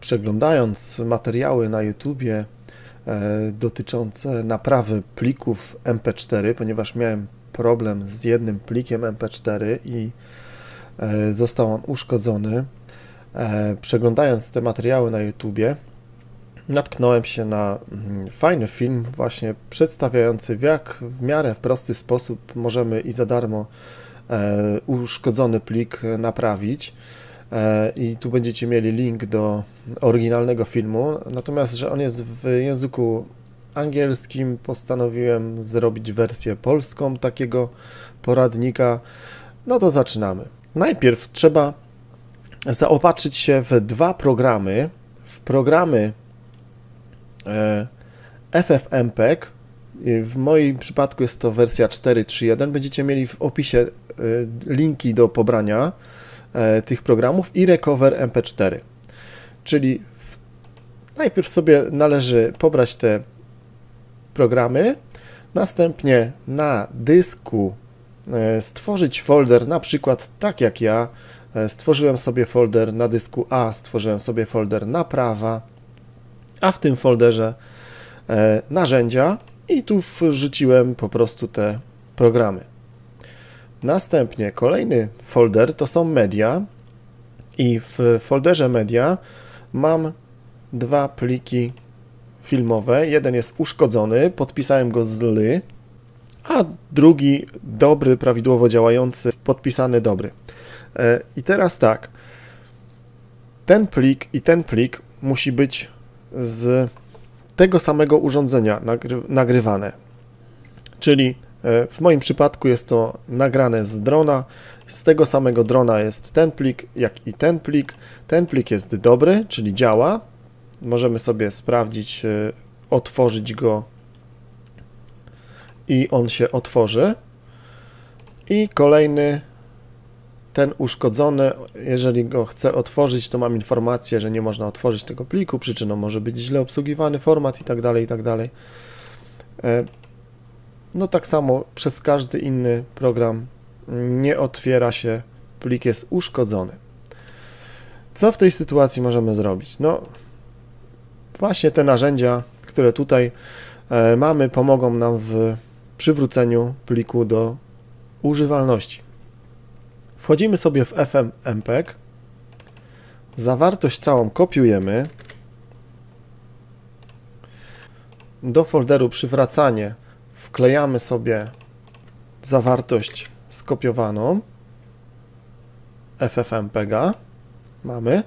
Przeglądając materiały na YouTubie dotyczące naprawy plików MP4, ponieważ miałem problem z jednym plikiem MP4 i został on uszkodzony. Przeglądając te materiały na YouTubie, natknąłem się na fajny film właśnie przedstawiający, jak w miarę prosty sposób możemy i za darmo uszkodzony plik naprawić. I tu będziecie mieli link do oryginalnego filmu, natomiast, że on jest w języku angielskim, postanowiłem zrobić wersję polską takiego poradnika. No to zaczynamy. Najpierw trzeba zaopatrzyć się w dwa programy. W programy FFmpeg, w moim przypadku jest to wersja 4.3.1. Będziecie mieli w opisie linki do pobrania tych programów i Recover MP4. Czyli najpierw sobie należy pobrać te programy, następnie na dysku stworzyć folder, na przykład tak jak ja stworzyłem sobie folder na dysku A, stworzyłem sobie folder naprawa, a w tym folderze narzędzia i tu wrzuciłem po prostu te programy. Następnie kolejny folder to są media i w folderze media mam dwa pliki filmowe. Jeden jest uszkodzony, podpisałem go zły, a drugi dobry, prawidłowo działający, podpisany dobry. I teraz tak, ten plik i ten plik musi być z tego samego urządzenia nagrywane, czyli w moim przypadku jest to nagrane z drona. Z tego samego drona jest ten plik, jak i ten plik. Ten plik jest dobry, czyli działa. Możemy sobie sprawdzić, otworzyć go i on się otworzy. I kolejny, ten uszkodzony, jeżeli go chcę otworzyć, to mam informację, że nie można otworzyć tego pliku. Przyczyną może być źle obsługiwany format i tak dalej, i tak dalej. No tak samo przez każdy inny program nie otwiera się, plik jest uszkodzony. Co w tej sytuacji możemy zrobić? No właśnie te narzędzia, które tutaj mamy, pomogą nam w przywróceniu pliku do używalności. Wchodzimy sobie w FFmpeg, zawartość całą kopiujemy, do folderu przywracanie wklejamy sobie zawartość skopiowaną FFmpega, mamy,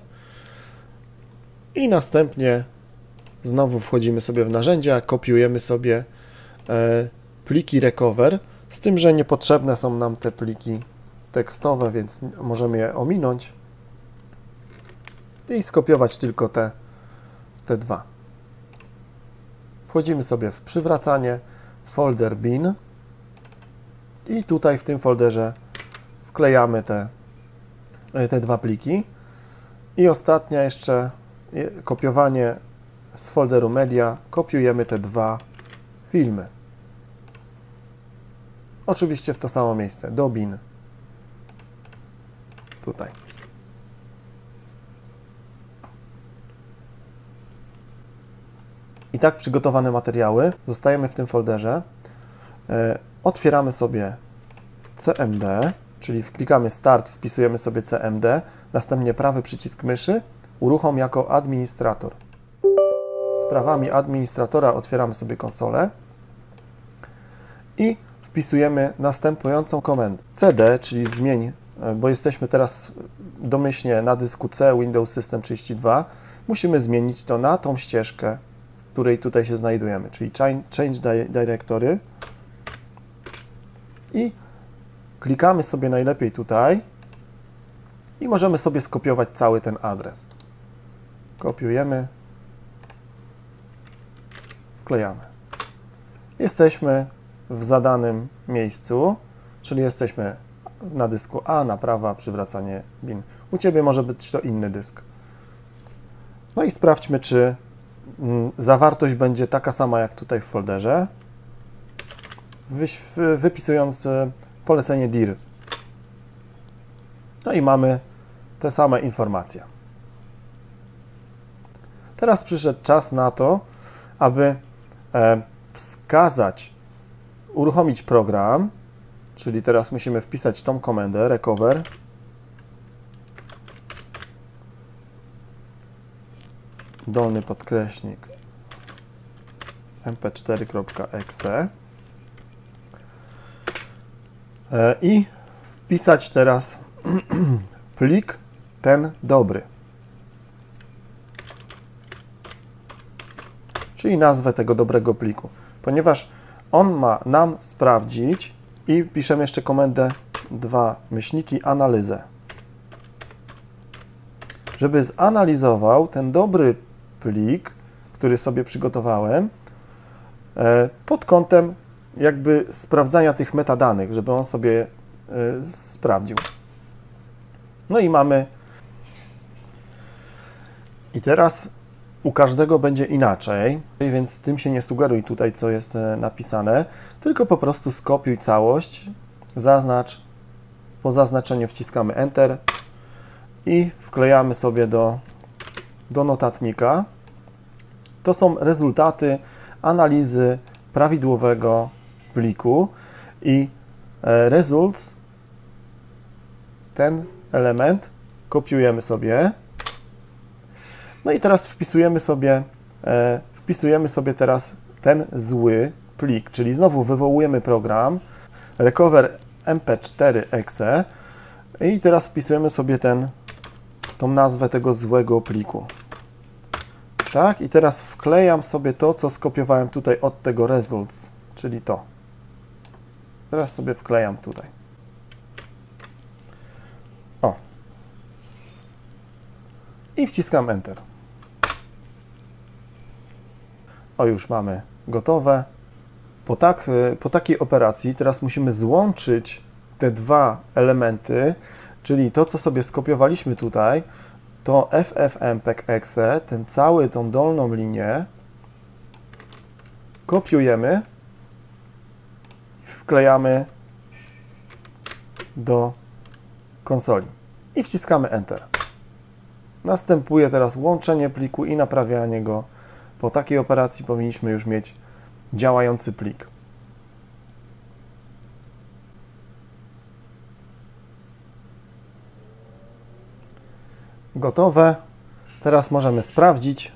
i następnie znowu wchodzimy sobie w narzędzia, kopiujemy sobie pliki recover, z tym, że niepotrzebne są nam te pliki tekstowe, więc możemy je ominąć i skopiować tylko te dwa. Wchodzimy sobie w przywracanie, folder bin i tutaj w tym folderze wklejamy te dwa pliki. I ostatnia jeszcze kopiowanie z folderu media, kopiujemy te dwa filmy. Oczywiście w to samo miejsce, do bin. Tutaj. I tak przygotowane materiały zostajemy w tym folderze. Otwieramy sobie CMD, czyli klikamy Start, wpisujemy sobie CMD, następnie prawy przycisk myszy, uruchom jako administrator. Z prawami administratora otwieramy sobie konsolę i wpisujemy następującą komendę. CD, czyli zmień, bo jesteśmy teraz domyślnie na dysku C Windows System 32, musimy zmienić to na tą ścieżkę, w której tutaj się znajdujemy, czyli Change Directory i klikamy sobie najlepiej tutaj i możemy sobie skopiować cały ten adres. Kopiujemy, wklejamy. Jesteśmy w zadanym miejscu, czyli jesteśmy na dysku A, naprawa, przywracanie bin. U Ciebie może być to inny dysk. No i sprawdźmy, czy zawartość będzie taka sama jak tutaj w folderze, wypisując polecenie dir. No i mamy te same informacje. Teraz przyszedł czas na to, aby uruchomić program, czyli teraz musimy wpisać tą komendę recover dolny podkreśnik mp4.exe i wpisać teraz plik ten dobry, czyli nazwę tego dobrego pliku, ponieważ on ma nam sprawdzić i piszemy jeszcze komendę analizę, żeby zanalizował ten dobry plik, który sobie przygotowałem, pod kątem jakby sprawdzania tych metadanych, żeby on sobie sprawdził. No i mamy. I teraz u każdego będzie inaczej, więc tym się nie sugeruj tutaj, co jest napisane, tylko po prostu skopiuj całość, zaznacz, po zaznaczeniu wciskamy Enter i wklejamy sobie do notatnika. To są rezultaty analizy prawidłowego pliku i results, ten element kopiujemy sobie. No i teraz wpisujemy sobie teraz ten zły plik, czyli znowu wywołujemy program recover mp4.exe i teraz wpisujemy sobie tą nazwę tego złego pliku. Tak, i teraz wklejam sobie to, co skopiowałem tutaj od tego results, czyli to. Teraz sobie wklejam tutaj. O. I wciskam Enter. O, już mamy gotowe. Po takiej operacji teraz musimy złączyć te dwa elementy, czyli to, co sobie skopiowaliśmy tutaj, to ffmpeg.exe, tą dolną linię kopiujemy i wklejamy do konsoli i wciskamy Enter. Następuje teraz łączenie pliku i naprawianie go. Po takiej operacji powinniśmy już mieć działający plik. Gotowe. Teraz możemy sprawdzić,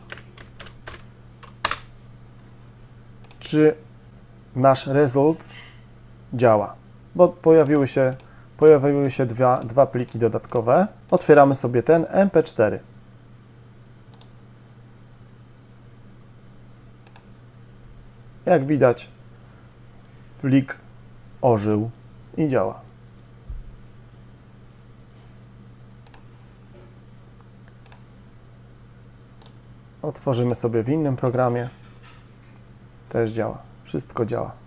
czy nasz result działa, bo pojawiły się dwa pliki dodatkowe. Otwieramy sobie ten mp4. Jak widać, plik ożył i działa. Otworzymy sobie w innym programie. Też działa. Wszystko działa.